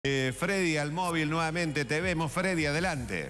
Freddy al móvil nuevamente, te vemos. Freddy, adelante.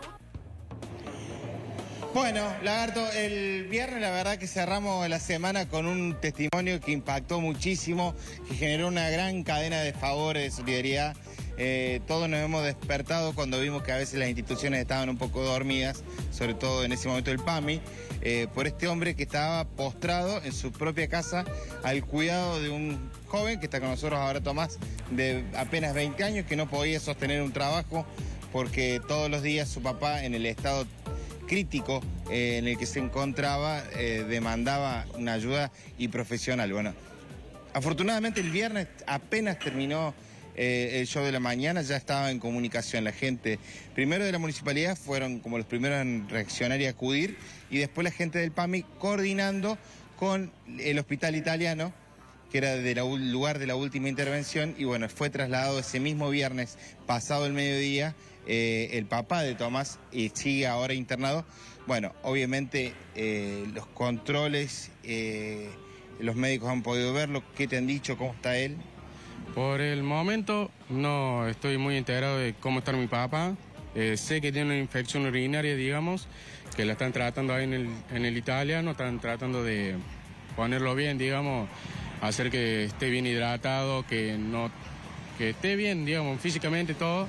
Bueno, Lagarto, el viernes la verdad que cerramos la semana con un testimonio que impactó muchísimo, que generó una gran cadena de favores, de solidaridad. Todos nos hemos despertado cuando vimos que a veces las instituciones estaban un poco dormidas, sobre todo en ese momento el PAMI, por este hombre que estaba postrado en su propia casa al cuidado de un joven que está con nosotros ahora, Tomás, de apenas 20 años, que no podía sostener un trabajo porque todos los días su papá, en el estado crítico en el que se encontraba, demandaba una ayuda y profesional. Bueno, afortunadamente el viernes apenas terminó el show de la mañana, ya estaba en comunicación la gente, primero de la municipalidad, fueron como los primeros en reaccionar y acudir, y después la gente del PAMI coordinando con el hospital italiano, que era del lugar de la última intervención, y bueno, fue trasladado ese mismo viernes, pasado el mediodía, el papá de Tomás, y sigue ahora internado. Bueno, obviamente los controles, los médicos han podido verlo. ¿Qué te han dicho? ¿Cómo está él? Por el momento no estoy muy enterado de cómo está mi papá. Sé que tiene una infección urinaria, digamos, que la están tratando ahí en el italiano, están tratando de ponerlo bien, digamos, hacer que esté bien hidratado, que esté bien, digamos, físicamente todo,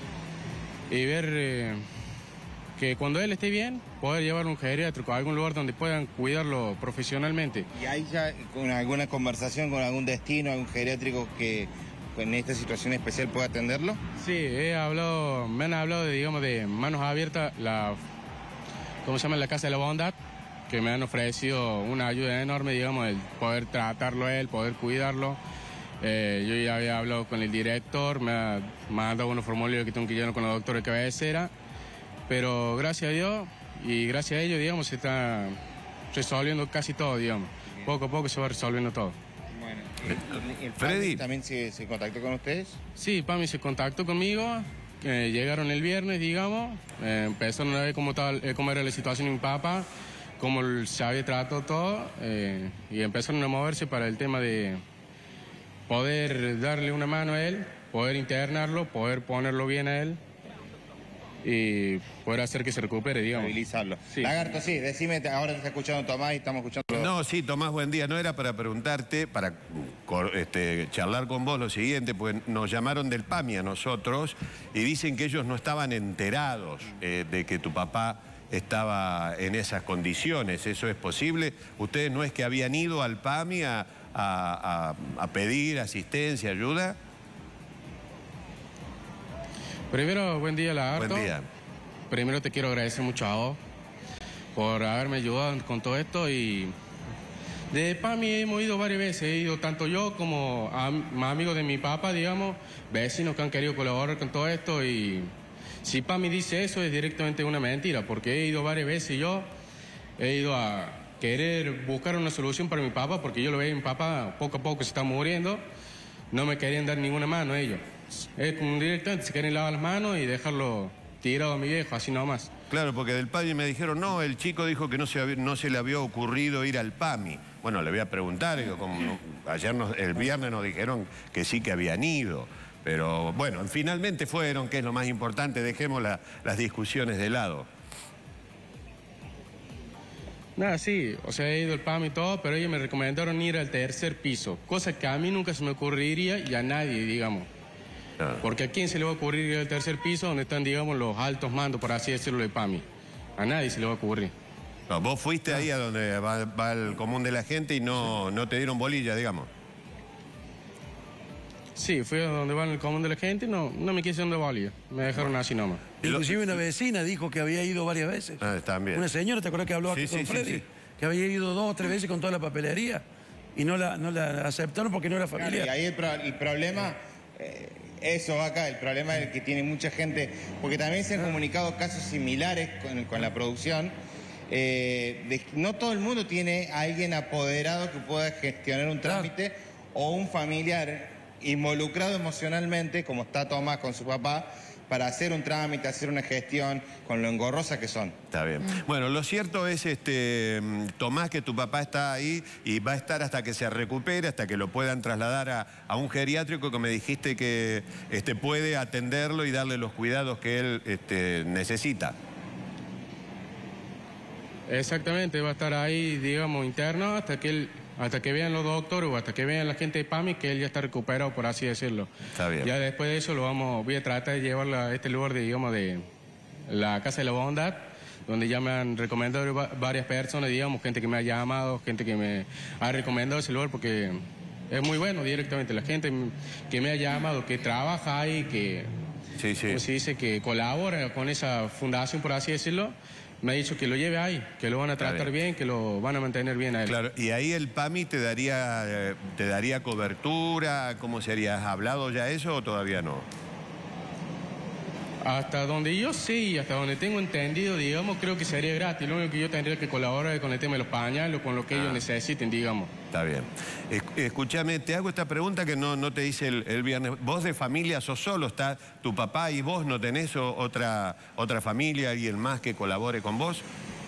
y ver que cuando él esté bien, poder llevarlo a un geriátrico, a algún lugar donde puedan cuidarlo profesionalmente. ¿Y hay ya con alguna conversación con algún destino, algún geriátrico que en esta situación especial pueda atenderlo? Sí, me han hablado de, digamos, de manos abiertas, ¿cómo se llama? La Casa de la Bondad, que me han ofrecido una ayuda enorme, digamos, el poder tratarlo a él, poder cuidarlo. Yo ya había hablado con el director, me ha dado unos formularios que tengo que llenar con la doctora de cabecera, pero gracias a Dios y gracias a ellos, digamos, se está resolviendo casi todo, digamos. Poco a poco se va resolviendo todo. Bueno, ¿el Freddy también se contactó con ustedes? Sí, PAMI se contactó conmigo, llegaron el viernes, digamos, empezaron a ver cómo era la situación en mi papá, cómo se había tratado todo, y empezaron a moverse para el tema de poder darle una mano a él, poder internarlo, poder ponerlo bien a él y poder hacer que se recupere, digamos. Estabilizarlo. Sí. Lagarto, sí, decime, ahora te está escuchando Tomás y estamos escuchando... No, sí, Tomás, buen día. No era para preguntarte, para charlar con vos lo siguiente, pues nos llamaron del PAMI a nosotros y dicen que ellos no estaban enterados de que tu papá estaba en esas condiciones. ¿Eso es posible? ¿Ustedes no es que habían ido al PAMI a pedir asistencia, ayuda? Primero, buen día, Lagarto. Buen día. Primero te quiero agradecer mucho a vos por haberme ayudado con todo esto, y de PAMI hemos ido varias veces, he ido tanto yo como amigos de mi papá, digamos, vecinos que han querido colaborar con todo esto, y si PAMI dice eso es directamente una mentira, porque he ido varias veces y yo he ido a querer buscar una solución para mi papá, porque yo lo veía, mi papá poco a poco se está muriendo, no me querían dar ninguna mano ellos. Es como directamente, se quieren lavar las manos y dejarlo tirado a mi viejo, así nomás. Claro, porque del PAMI me dijeron, no, el chico dijo que no se le había ocurrido ir al PAMI. Bueno, le voy a preguntar, digo, el viernes nos dijeron que sí que habían ido. Pero bueno, finalmente fueron, que es lo más importante, dejemos las discusiones de lado. Nada, sí, o sea, he ido al PAMI y todo, pero ellos me recomendaron ir al tercer piso, cosa que a mí nunca se me ocurriría y a nadie, digamos. Porque ¿a quién se le va a ocurrir ir al tercer piso donde están, digamos, los altos mandos, por así decirlo, de PAMI? A nadie se le va a ocurrir. No, vos fuiste ahí a donde va el común de la gente y no te dieron bolilla, digamos. Sí, fui a donde va el común de la gente y no me quisieron dar bolilla. Me dejaron así nomás. Inclusive una vecina dijo que había ido varias veces. También. Una señora, ¿te acuerdas que habló aquí con Freddy? Sí. Que había ido 2 o 3 veces con toda la papelería y no la aceptaron porque no era familiar. Claro, y ahí el problema... Eso acá, el problema es que tiene mucha gente, porque también se han comunicado casos similares con la producción, no todo el mundo tiene a alguien apoderado que pueda gestionar un trámite o un familiar involucrado emocionalmente, como está Tomás con su papá, para hacer un trámite, hacer una gestión, con lo engorrosa que son. Está bien. Bueno, lo cierto es, Tomás, que tu papá está ahí y va a estar hasta que se recupere, hasta que lo puedan trasladar a un geriátrico que me dijiste que puede atenderlo y darle los cuidados que él necesita. Exactamente, va a estar ahí, digamos, interno hasta que vean los doctores o hasta que vean la gente de PAMI que él ya está recuperado, por así decirlo. Está bien. Ya después de eso voy a tratar de llevarlo a este lugar, digamos, de la Casa de la Bondad, donde ya me han recomendado varias personas, digamos, gente que me ha llamado, gente que me ha recomendado ese lugar porque es muy bueno directamente. La gente que me ha llamado, que trabaja ahí, que, como se dice, que colabora con esa fundación, por así decirlo, me ha dicho que lo lleve ahí, que lo van a tratar bien, que lo van a mantener bien a él. Claro, y ahí el PAMI te daría cobertura, ¿cómo sería? ¿Has hablado ya eso o todavía no? Hasta donde yo sé, hasta donde tengo entendido, digamos, creo que sería gratis. Lo único que yo tendría que colaborar es con el tema de los pañales, con lo que ellos necesiten, digamos. Está bien. Escúchame, te hago esta pregunta que no te hice el viernes. ¿Vos de familia sos solo? ¿Está tu papá y vos? ¿No tenés otra familia, alguien más que colabore con vos?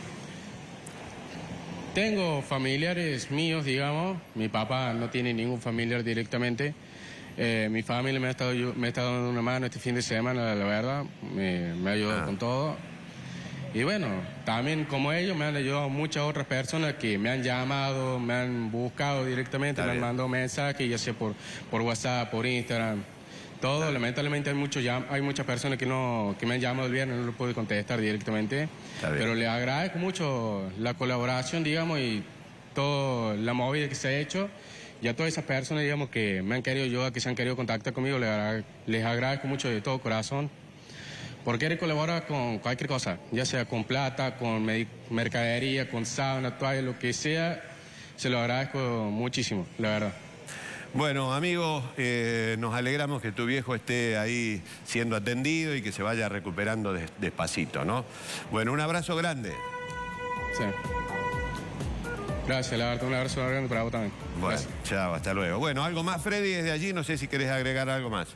Tengo familiares míos, digamos. Mi papá no tiene ningún familiar directamente. Mi familia me ha estado dando una mano este fin de semana, la verdad. Me ha ayudado con todo. Y bueno, también como ellos me han ayudado muchas otras personas que me han llamado, me han buscado directamente, me han mandado mensajes, ya sea por WhatsApp, por Instagram, todo. Lamentablemente hay muchas personas que me han llamado el viernes, no lo puedo contestar directamente. Pero les agradezco mucho la colaboración, digamos, y toda la movida que se ha hecho. Y a todas esas personas, digamos, que me han querido ayudar, que se han querido contactar conmigo, les agradezco mucho de todo corazón. Porque quieren colaborar con cualquier cosa, ya sea con plata, con mercadería, con sábana, toalla, lo que sea, se lo agradezco muchísimo, la verdad. Bueno, amigos, nos alegramos que tu viejo esté ahí siendo atendido y que se vaya recuperando despacito, ¿no? Bueno, un abrazo grande. Sí. Gracias, la verdad, un abrazo grande para vos también. Bueno, gracias. Chao, hasta luego. Bueno, algo más, Freddy, desde allí, no sé si querés agregar algo más.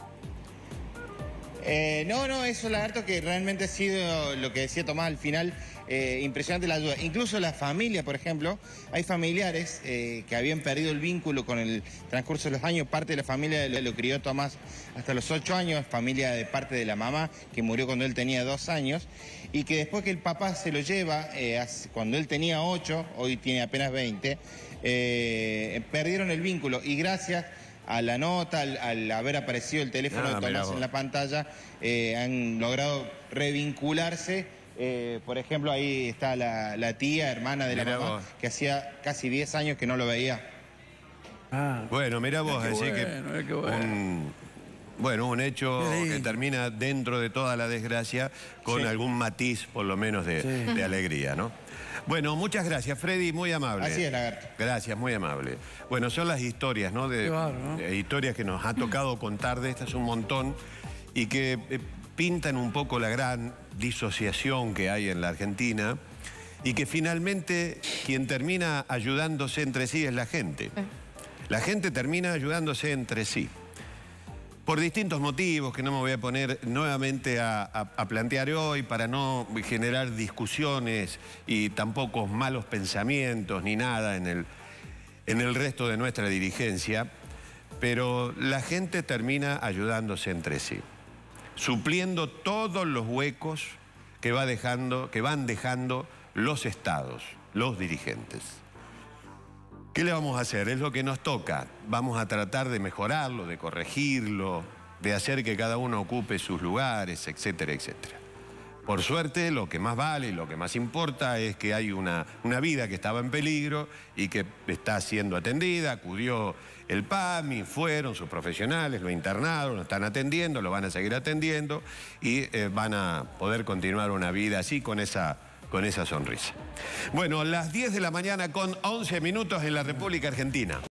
No, eso, lagarto, que realmente ha sido lo que decía Tomás al final, impresionante la ayuda. Incluso la familia, por ejemplo, hay familiares que habían perdido el vínculo con el transcurso de los años. Parte de la familia lo crió Tomás hasta los 8 años, familia de parte de la mamá, que murió cuando él tenía 2 años, y que después que el papá se lo lleva, cuando él tenía 8, hoy tiene apenas 20, perdieron el vínculo, y gracias a la nota, al haber aparecido el teléfono de Tomás en la pantalla, han logrado revincularse. Por ejemplo, ahí está la tía, hermana de la mamá, que hacía casi 10 años que no lo veía. Bueno, mirá vos, así que un hecho que termina dentro de toda la desgracia con algún matiz, por lo menos, de alegría, ¿no? Bueno, muchas gracias, Freddy, muy amable. Así es, lagarto. Gracias, muy amable. Bueno, son las historias, ¿no? Historias que nos ha tocado contar de estas un montón y que pintan un poco la gran disociación que hay en la Argentina y que finalmente quien termina ayudándose entre sí es la gente. La gente termina ayudándose entre sí. Por distintos motivos que no me voy a poner nuevamente a plantear hoy para no generar discusiones y tampoco malos pensamientos ni nada en el resto de nuestra dirigencia, pero la gente termina ayudándose entre sí, supliendo todos los huecos que van dejando los estados, los dirigentes. ¿Qué le vamos a hacer? Es lo que nos toca. Vamos a tratar de mejorarlo, de corregirlo, de hacer que cada uno ocupe sus lugares, etcétera, etcétera. Por suerte, lo que más vale y lo que más importa es que hay una vida que estaba en peligro y que está siendo atendida. Acudió el PAMI, fueron sus profesionales, lo internaron, lo están atendiendo, lo van a seguir atendiendo y van a poder continuar una vida así con esa sonrisa. Bueno, las 10 de la mañana con 11 minutos en la República Argentina.